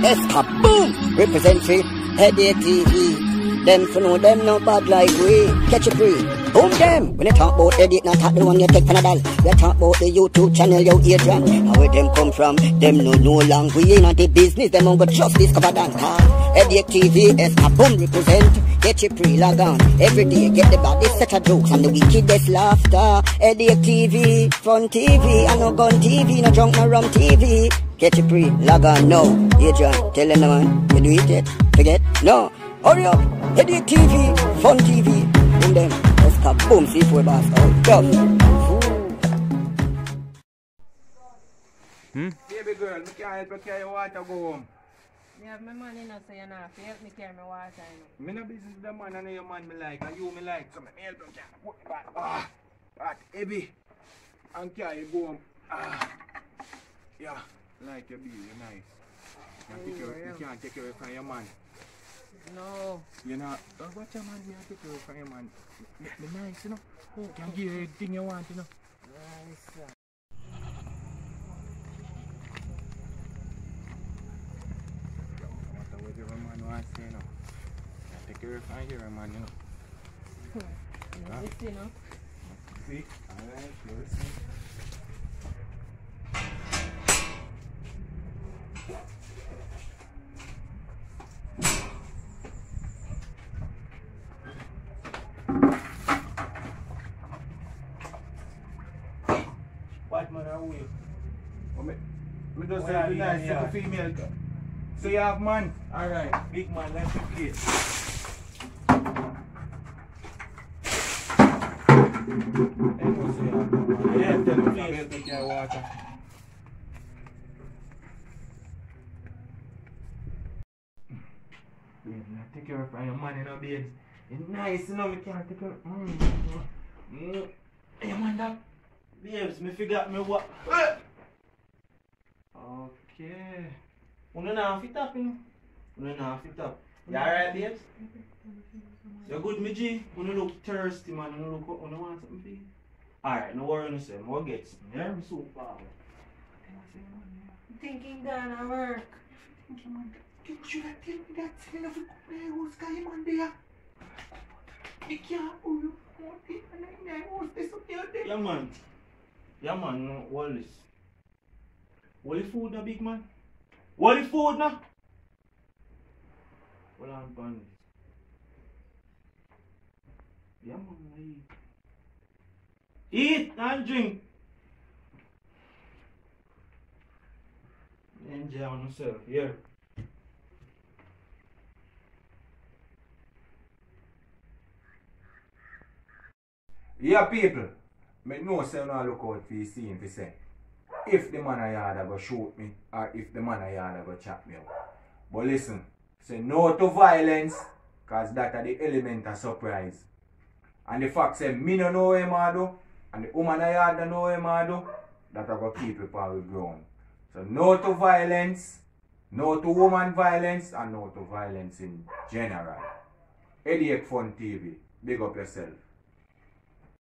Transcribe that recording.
Escape, boom! Represent free, Headache TV. Them for know them no bad like we. Catch it free, boom them. When you talk about Headache, not talk the one you take Panadol. We talk about the YouTube channel, yo Adrian. How where them come from? Them no long. We ain't on the business, them on go just discover that. Headache TV, Escape, boom, represent. Get you free, log on. Every day, get the body set of jokes and the wickedest laughter. Headache TV, Fun TV, I no gun TV, no drunk, no rum TV. Get you free, log on now. Adrian, tell them man, you do it yet? Forget? No. Hurry up, Headache TV, Fun TV. Boom them, Escape, boom, C4 boss. Out, Baby girl, me can't help you carry your water go home. Me have my money now, so you not help me carry my water. Me no business with the man and your man me like, and you me like, so me help you carry. That heavy. And carry go home. Yeah, like your bill, you're nice. You can't take away from your man. No. You know, what your man me take away from your man? Me nice, you know. Can give you everything you want, you know. Nice. What your man wants, you know. Take away from your man, you know. This, you know. See? Alright, listen. What man are you? Me just say be nice to the female. So you have man? Alright, big man, let's play. Yeah, tell me please take your water. Take care of your man, you know, babes. It's nice, you know, me can't take care of. Hey, man, that. Babes, me forgot me what. Okay. You know fit up, you know. You know fit up. You alright, babes? You good, me G? You look thirsty, man. You look, you want something for you? Alright, no worry, yourself. I'll get some. Yeah, I'm so far. Thinking gonna work. You should have told me that. You know, who's got him on there? You can't hold you. Yeah, man. Yeah, man, no, Wallace. What the food now, big man? What the food now? Hold on, bandit. Yeah, man, eat. Eat and drink. Enjoy on yourself, here. Yeah, people. I know say no look out for you seeing for say. If the man a yard go shoot me or if the man a yard go chop me out. But listen, say no to violence, cause that are the element of surprise. And the fact say me no know him a do, and the woman a yard don't know him a do, that I go keep it on the ground. So no to violence, no to woman violence, and no to violence in general. Headache Fun TV, big up yourself.